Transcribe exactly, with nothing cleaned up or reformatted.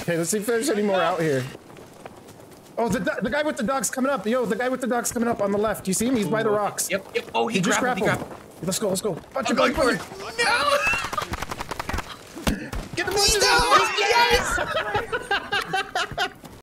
Okay, let's see if there's any more out here. Oh, the, the guy with the dog's coming up. Yo, the guy with the dog's coming up on the left. Do you see him? He's by the rocks. Yep, yep. Oh, he, he just grabbed grappled. him. He grabbed. Let's go, let's go. Punch him, I'm going punch for him. it. No! Get the monster! No! Yes!